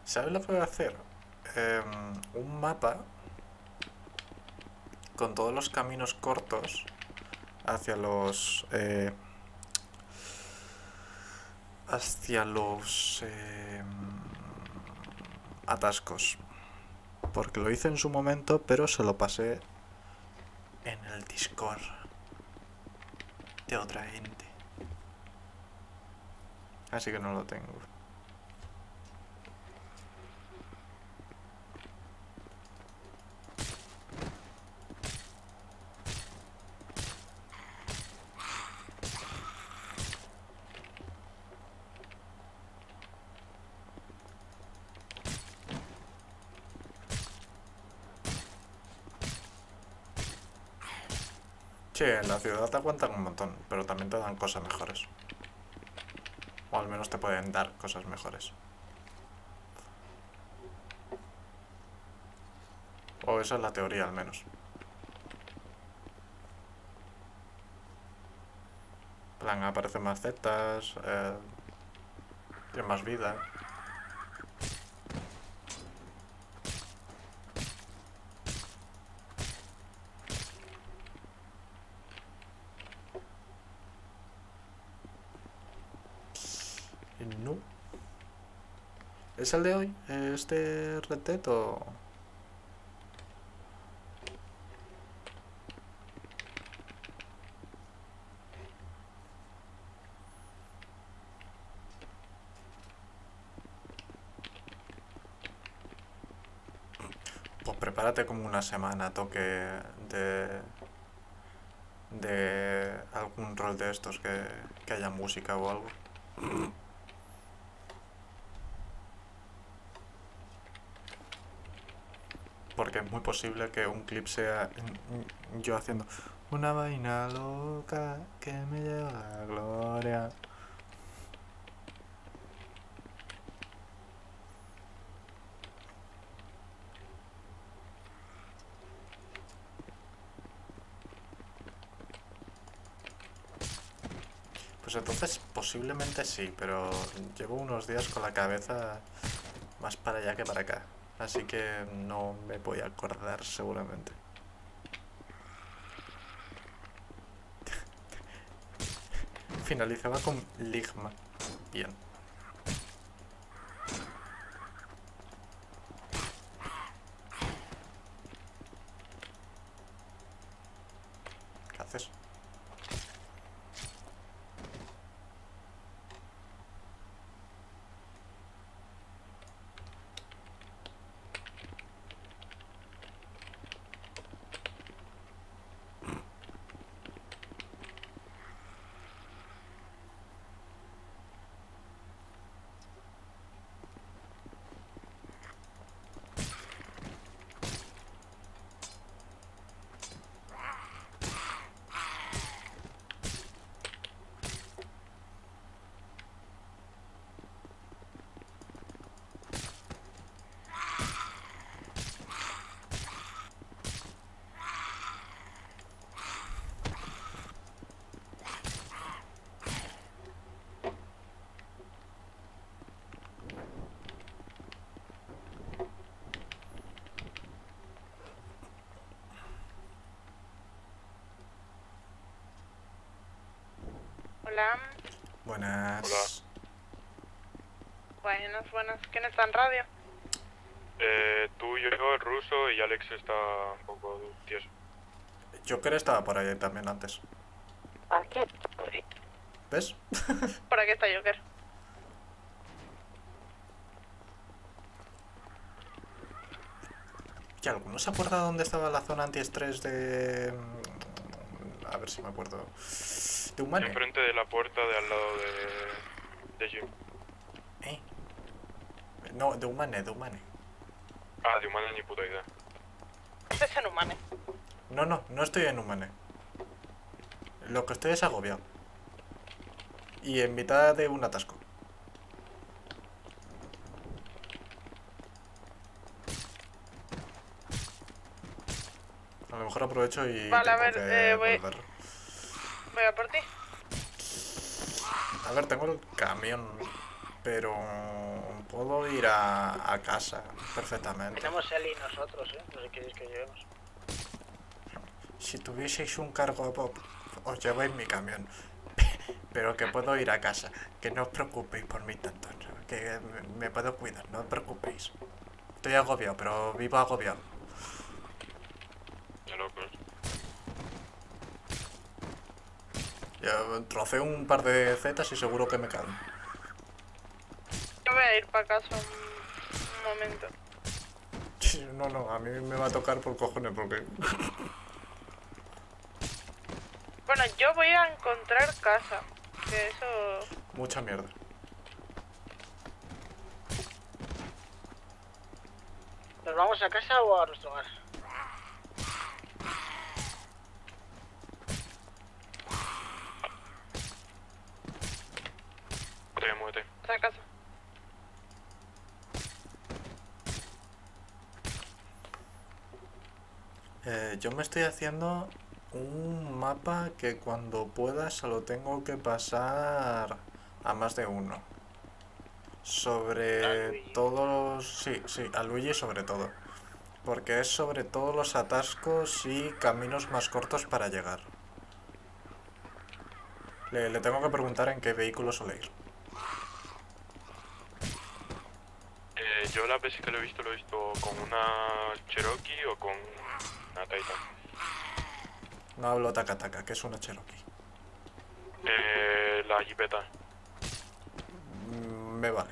¿Sabes lo que voy a hacer? Un mapa con todos los caminos cortos hacia los... atascos. Porque lo hice en su momento, pero se lo pasé en el Discord de otra gente. Así que no lo tengo. Sí, en la ciudad te aguantan un montón, pero también te dan cosas mejores. O al menos te pueden dar cosas mejores. O esa es la teoría, al menos. En plan, aparecen más zetas, tienes más vida. No. ¿Es el de hoy? ¿Este Red Dead o...? Pues prepárate como una semana toque de algún rol de estos que haya música o algo. Porque es muy posible que un clip sea yo haciendo una vaina loca que me lleva a la gloria. Pues entonces posiblemente sí, pero llevo unos días con la cabeza más para allá que para acá. Así que no me voy a acordar seguramente. Finalizaba con Ligma. Bien. ¿Qué haces? Hola. Buenas. Hola. Buenas. ¿Quién está en radio? Tú, yo, el ruso y Alex está un poco tieso. Joker estaba por ahí también antes. Aquí estoy. ¿Ves? Por aquí está Joker. ¿Y alguno se acuerda dónde estaba la zona antiestrés de...? A ver si me acuerdo. ¿De Humane? Enfrente de la puerta de al lado de Jim. No, de Humane. Ah, de humana ni puta idea. Este es en Humane. No estoy en Humane. Lo que estoy es agobiado. Y en mitad de un atasco. A lo mejor aprovecho y Vale, a tengo ver, que voy volver. a por ti. A ver, tengo el camión, pero puedo ir a casa perfectamente. Tenemos Eli y nosotros, no sé qué queréis que llevemos. Si tuvieseis un cargo a Bob, os lleváis mi camión. Pero que puedo ir a casa. Que no os preocupéis por mí tanto. Que me puedo cuidar, no os preocupéis. Estoy agobiado, pero vivo agobiado. De locos. Ya troceo un par de zetas y seguro que me caen. Yo voy a ir para casa un momento. No, a mí me va a tocar por cojones porque... Bueno, yo voy a encontrar casa. Que eso... Mucha mierda. ¿Nos vamos a casa o a nuestro hogar? Muévete. A casa. Yo me estoy haciendo un mapa que cuando pueda se lo tengo que pasar a más de uno. Sobre todos... Sí, a Luigi sobre todo. Porque es sobre todos los atascos y caminos más cortos para llegar. Le tengo que preguntar en qué vehículo suele ir. Yo las veces que lo he visto con una Cherokee o con una Titan. No hablo taca-taca, que es una Cherokee. La Jeepeta. Me vale.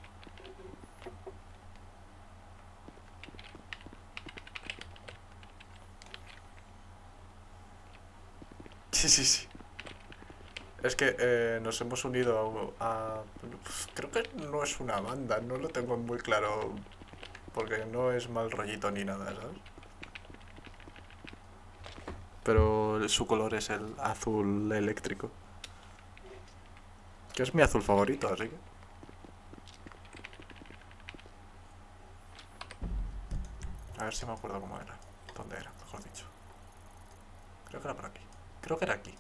Sí. Es que nos hemos unido creo que no es una banda, no lo tengo muy claro. Porque no es mal rollito ni nada, ¿sabes? Pero su color es el azul eléctrico. Que es mi azul favorito, así que... A ver si me acuerdo cómo era. ¿Dónde era, mejor dicho? Creo que era por aquí. Creo que era aquí.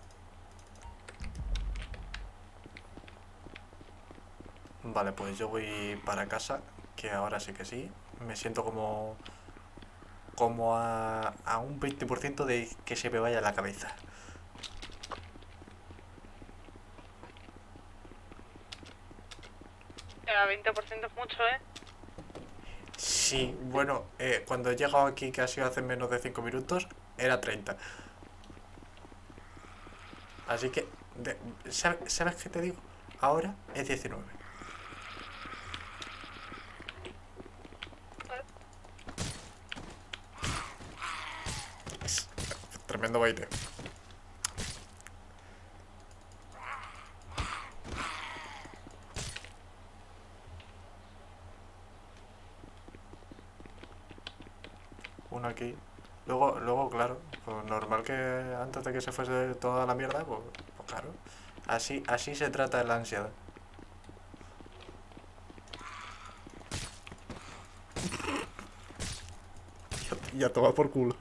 Vale, pues yo voy para casa, que ahora sí que sí. Me siento como a un 20% de que se me vaya la cabeza. Ya, 20% es mucho, ¿eh? Sí, bueno, cuando he llegado aquí, que ha sido hace menos de 5 minutos, era 30. Así que, ¿sabes qué te digo? Ahora es 19. Es tremendo baile. Uno aquí. Luego, claro, pues normal que antes de que se fuese toda la mierda, pues claro. Así se trata la ansiedad. Ya toma por culo.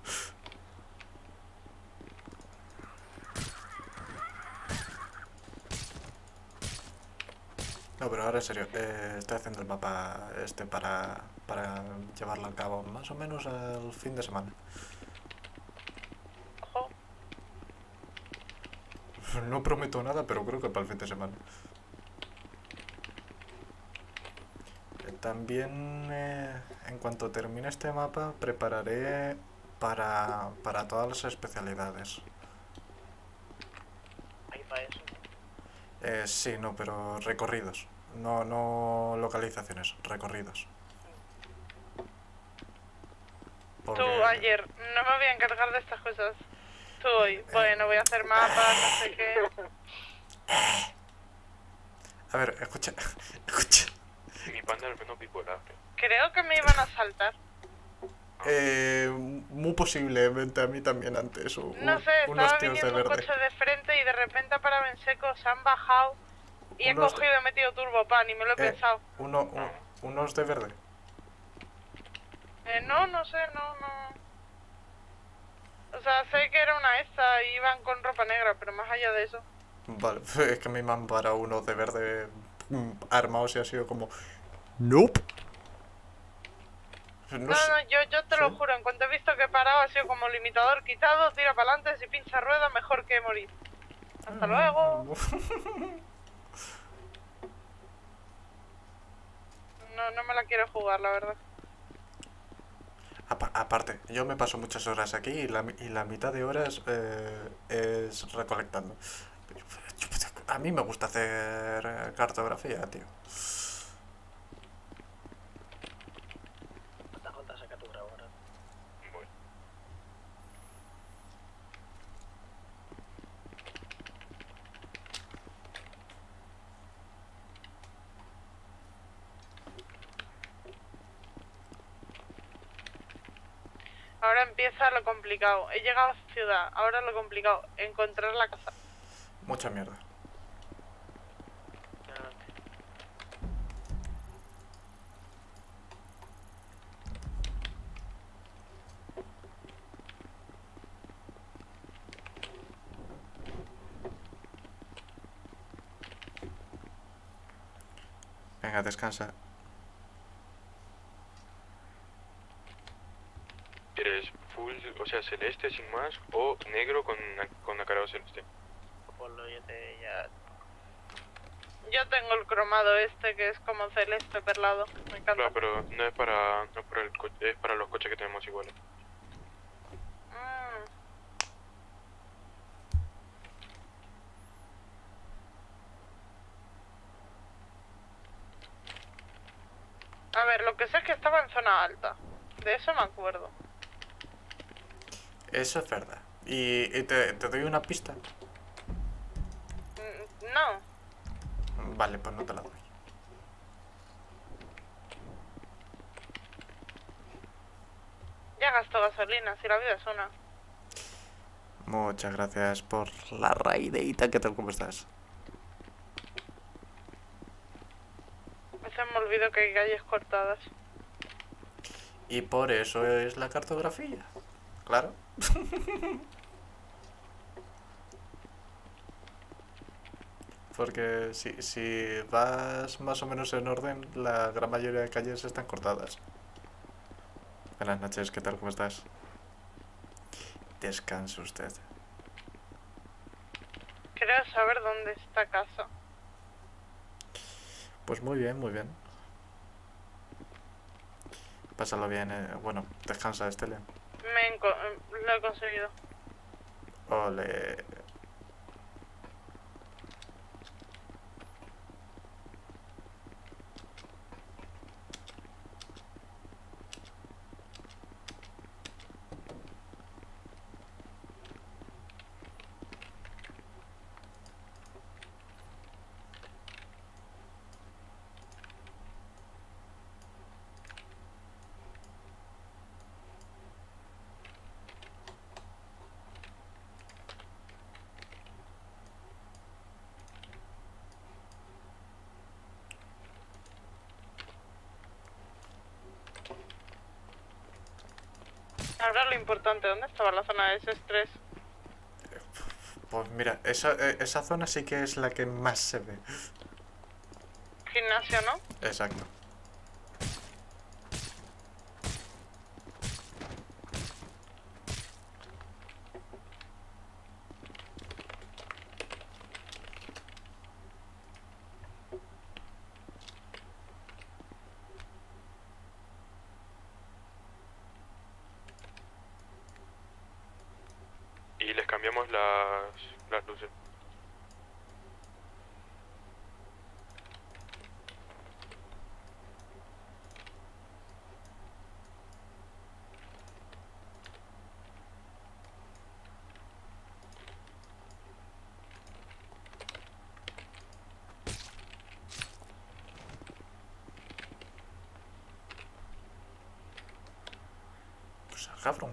No, pero ahora en serio, estoy haciendo el mapa para llevarlo a cabo más o menos al fin de semana. Ojo. No prometo nada, pero creo que para el fin de semana. También, en cuanto termine este mapa, prepararé para todas las especialidades. Ahí para eso. Sí, no, pero recorridos. No localizaciones, recorridos. Tú ayer, no me voy a encargar de estas cosas. Tú hoy, bueno, voy a hacer mapas, no sé qué. A ver, escucha. Mi panda al menos bipolar. Creo que me iban a saltar. Muy posiblemente a mí también antes. No sé, unos estaba tíos de viniendo un verde. coche de frente y de repente ha parado en seco, se han bajado y he Unos- cogido y he metido turbopan y me lo he pensado. Unos de verde. No sé, no. O sea, sé que era una esta y iban con ropa negra, pero más allá de eso. Vale, es que a mí me han parado unos de verde armados y ha sido como... Nope. No, No sé. no, yo te lo ¿Sí? juro, en cuanto he visto que he parado ha sido como limitador quitado, tira para adelante, si pincha rueda mejor que morir. Hasta luego. No, no me la quiero jugar, la verdad. Aparte, yo me paso muchas horas aquí y la mitad de horas es recolectando. A mí me gusta hacer cartografía, tío. JJ, saca tu grabadora. Bueno, Ahora empieza lo complicado. He llegado a la ciudad, ahora lo complicado, encontrar la casa. Mucha mierda. Adelante. Venga, descansa. ¿quieres full, o sea, celeste sin más o negro con acarado celeste? Ponlo, yo te ya. Yo tengo el cromado este que es como celeste perlado. Me encanta. Claro, pero no es para, no es para el coche, es para los coches que tenemos iguales. Mm. A ver, lo que sé es que estaba en zona alta. De eso me acuerdo. Eso es verdad. Y te doy una pista. No. Vale, pues no te la doy. Ya gasto gasolina, si la vida es una. Muchas gracias por la raideita. ¿Qué tal? ¿Cómo estás? Se me olvidó que hay calles cortadas. Y por eso es la cartografía. Claro. Porque si vas más o menos en orden, la gran mayoría de calles están cortadas. Buenas noches, ¿qué tal? ¿Cómo estás? Descanse usted. Creo saber dónde está casa. Pues muy bien, muy bien. Pásalo bien, bueno, descansa, Estelia. Lo he conseguido. Ole. Ahora lo importante, ¿dónde estaba la zona de ese estrés? Pues mira, esa zona sí que es la que más se ve. Gimnasio, ¿no? Exacto. Y les cambiamos las luces. Pues cabrón.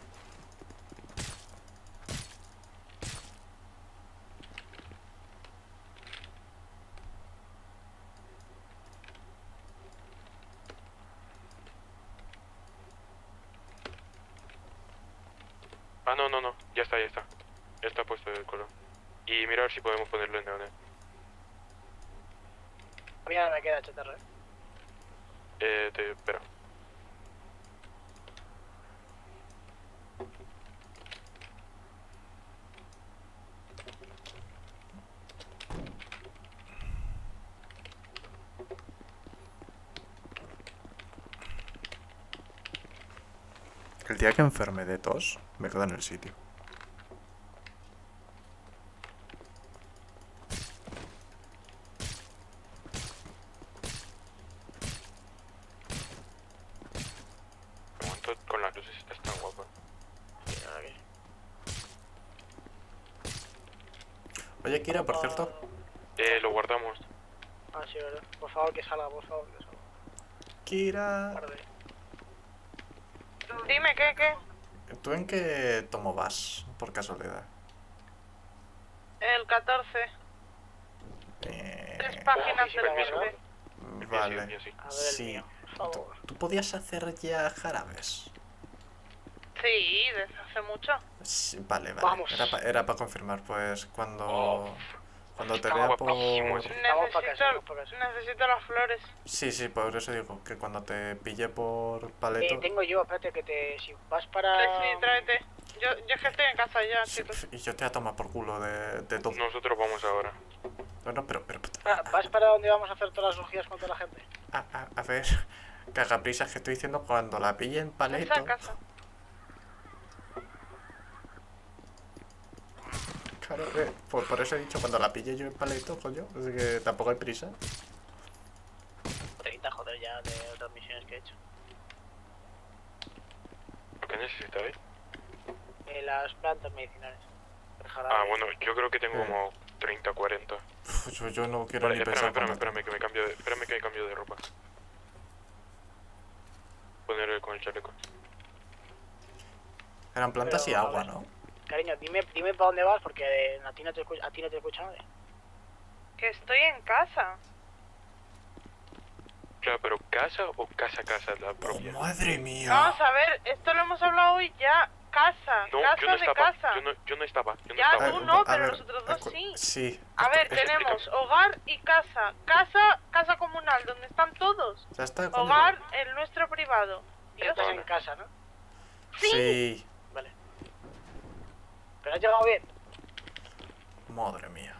Ah, no, no, no, ya está, ya está. Ya está puesto el color. Y mira a ver si podemos ponerlo en neón. A mí nada me queda HTR. Te espera. El día que enferme de tos, me quedo en el sitio. De momento con las luces estás tan guapa. Sí, nada que. Oye, Kira, por cierto, Lo guardamos. Ah, sí, ¿verdad? Por favor, que salga, por favor, que salga. Kira, Guarde. Dime, ¿qué? ¿tú en qué tomo vas, por casualidad? El 14. Eh, 3 páginas sí, del sí, libro. El mío vale. sí. A ver, el Sí. mío, por favor. ¿Tú podías hacer ya jarabes? Sí, desde hace mucho. Sí, vale. Vamos. Era para confirmar, pues cuando Oh, te está vea guapísimo por... ese. Vamos pa' casa, vamos pa' casa. Necesito las flores. Sí, por eso digo que cuando te pille por paleto... Tengo yo, espérate, que te. Si vas para. Sí, tráete. Yo es que estoy en casa ya, Sí, chicos. y yo te voy a tomar por culo de todo. Nosotros vamos ahora. Bueno, pero... ¿Vas para donde vamos a hacer todas las orgías con toda la gente? A ver, cagaprisas que estoy diciendo cuando la pille en paleto... Esa casa. Claro, por eso he dicho cuando la pille yo en paleto, coño. Así que tampoco hay prisa. 30, joder, ya de otras misiones que he hecho. ¿Qué necesitáis? Las plantas medicinales. El jarabe. Ah, bueno, yo creo que tengo como 30, 40. Uf, yo no quiero Vale, ni pensar. espérame, que me cambio de ropa. Poner con el chaleco. Eran plantas Pero, y a agua, ver. ¿no? Cariño, dime para dónde vas porque a ti no te escucha nadie. Que estoy en casa. Claro, pero ¿casa o casa la Oh, propia? madre mía. Vamos a ver, esto lo hemos hablado hoy ya. Casa, No, casa yo no de estaba. casa. Yo no estaba. Ya, A tú ver, no, a pero ver, nosotros dos sí. Sí. A ver, Explícame. tenemos hogar y casa. Casa comunal, donde están todos. Ya está. coño. Hogar, el nuestro privado. Pero estás Vale. en casa, ¿no? Sí. Vale. ¿Pero has llegado bien? Madre mía.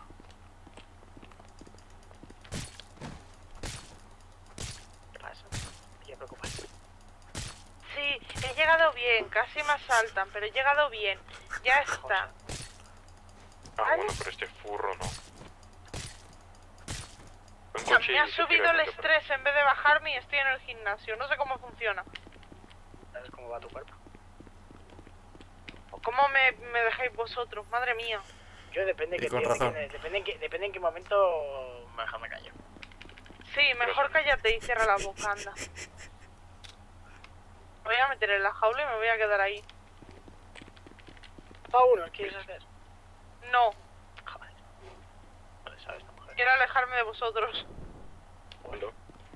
¿Qué pasa? No te preocupes. Sí, he llegado bien, casi me asaltan, pero he llegado bien. Ya está. Ah, Vale. bueno, pero este furro no. Un Ya, coche me ha y se subido tira el de frente, estrés en vez de bajarme y estoy en el gimnasio. No sé cómo funciona. ¿Sabes cómo va tu cuerpo? ¿O cómo me dejáis vosotros? Madre mía. Yo depende Y que con tío, razón. depende en qué momento mejor me callo. Sí, mejor cállate y cierra la boca, anda. Me voy a meter en la jaula y me voy a quedar ahí. Pauno, ¿quieres hacer? No, Joder. Vale, sabes, esta mujer. quiero alejarme de vosotros. Hola.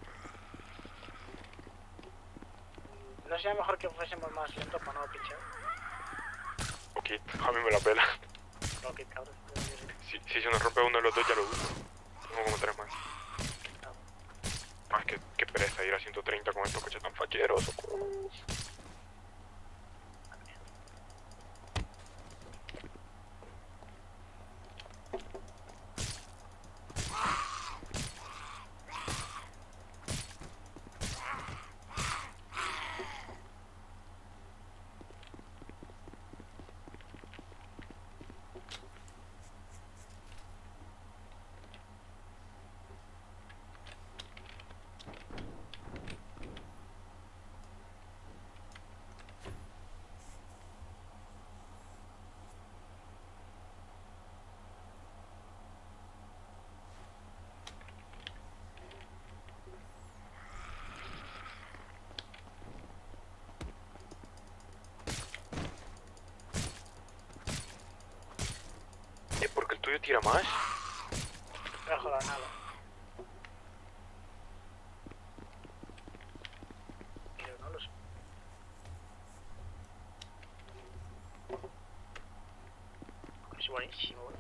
¿No sería mejor que fuésemos más lentos para no pinchar? Ok, a mí me la pela. No, que cabrón. Si se nos rompe uno de los dos ya lo uso. Tengo como 3 más. Ah, qué pereza ir a 130 con estos coches tan facheros. ¿Porque el tuyo tira más? No jodas nada. Pero no lo sé. Es buenísimo, bro.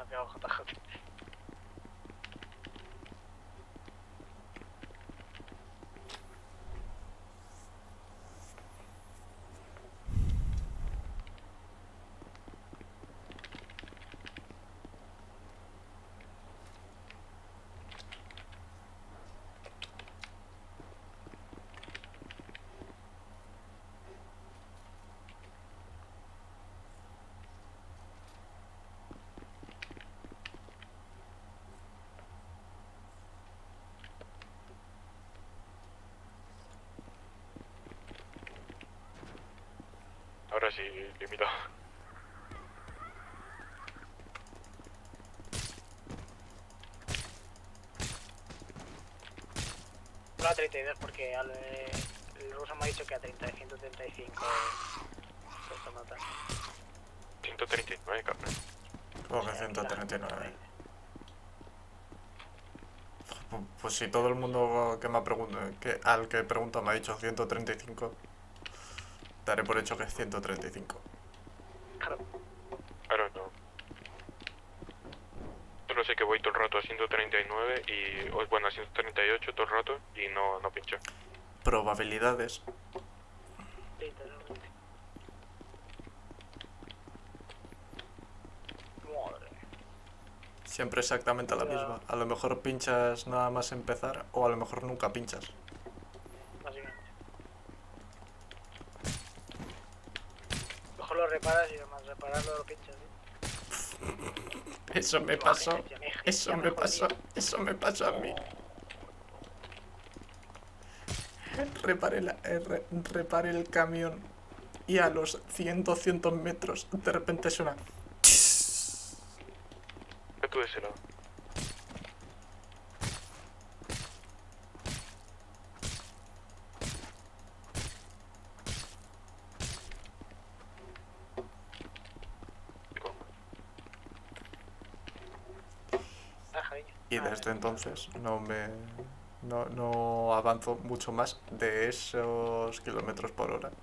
ha pegado JJ. Ahora sí, limitado. No a 32 porque el ruso me ha dicho que a 30, 135 se nota. 139, cabrón. Como que 139. Pues si todo el mundo que me ha preguntado, al que he preguntado me ha dicho 135, daré por hecho que es 135. Claro. Claro, no. Solo sé que voy todo el rato a 139 y... bueno, a 138 todo el rato y no pincho. Probabilidades. Literalmente. Madre. Siempre exactamente la misma. A lo mejor pinchas nada más empezar o a lo mejor nunca pinchas. Básicamente. Mejor lo reparas y además repararlo lo pinchas, ¿sí? Eso me pasó. Eso me pasó. Eso me pasó a mí. Reparé el camión y a los 200 metros de repente suena. Ve tú de ese lado. Y desde entonces no avanzo mucho más de esos kilómetros por hora.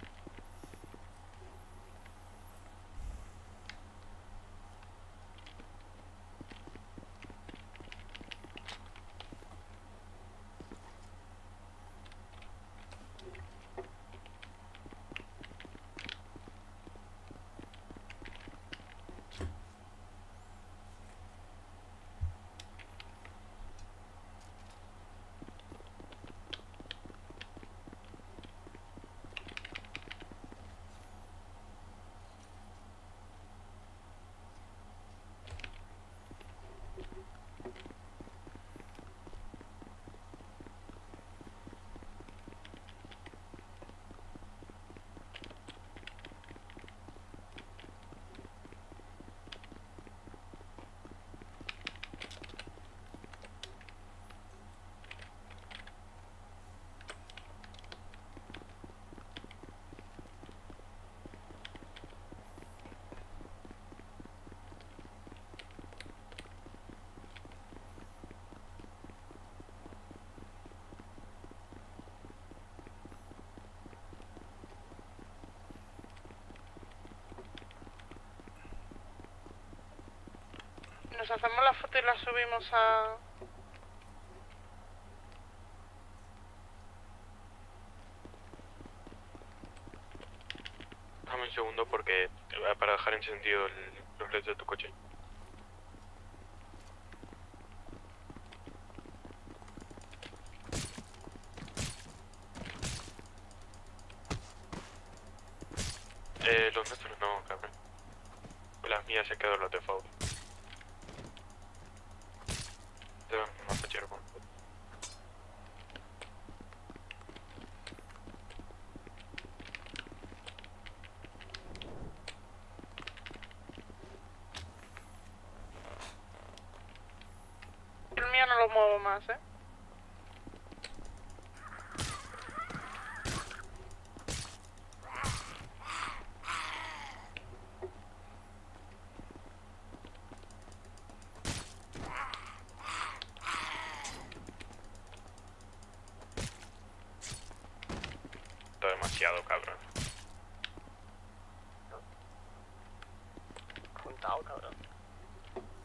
Nos hacemos la foto y la subimos a... Dame un segundo porque para dejar encendido los LEDs de tu coche. Los nuestros no, cabrón. Las mías se quedaron los default. Más fachero, ¿no? El mío no lo muevo más, ¿eh? Demasiado, cabrón. Juntado, cabrón.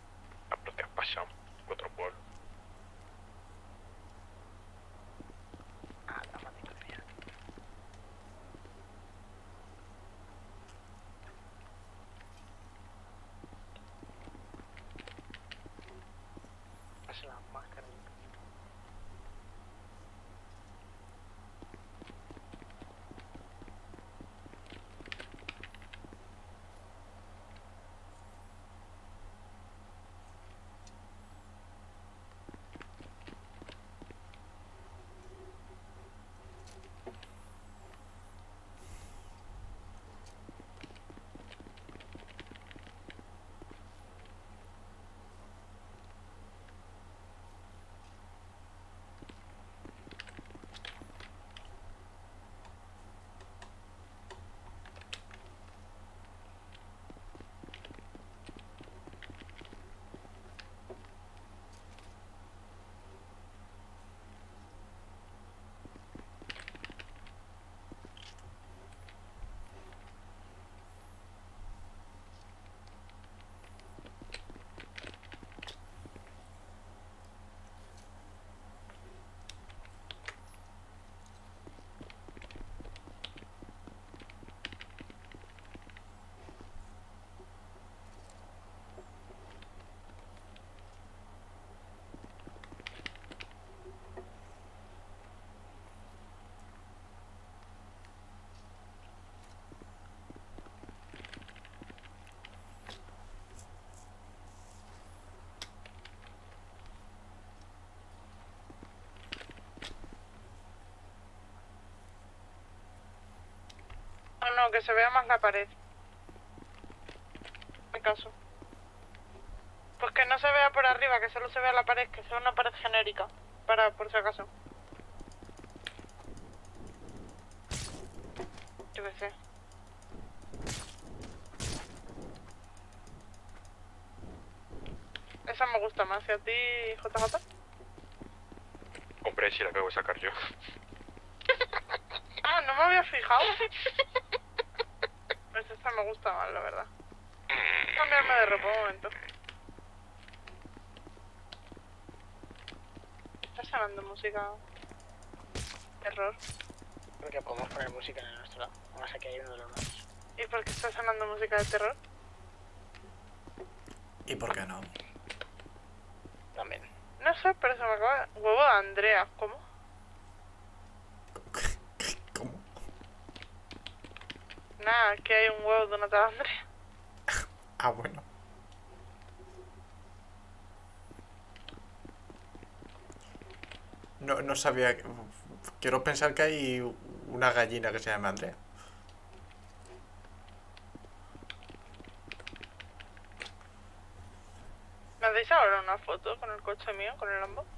No, que se vea más la pared. En caso. Pues que no se vea por arriba, que solo se vea la pared, que sea una pared genérica. Para, por si acaso. Yo qué sé. Esa me gusta más. ¿Y a ti, JJ? Hombre, si la acabo de sacar yo. Ah, no me había fijado. Pues esta me gusta más, la verdad. Cambiarme de ropa un momento. Está sonando música. Terror. Porque podemos poner música en nuestro lado. Además aquí hay uno de los lados. ¿Y por qué está sonando música de terror? ¿Y por qué no? También. No sé, pero se me acaba... Huevo de Andrea, ¿cómo? ¿Cómo? Nada, que hay un huevo de una tal Andrea. Ah, bueno. No sabía... Quiero pensar que hay una gallina que se llama Andrea. ¿Me hacéis ahora una foto con el coche mío, con el Lambo?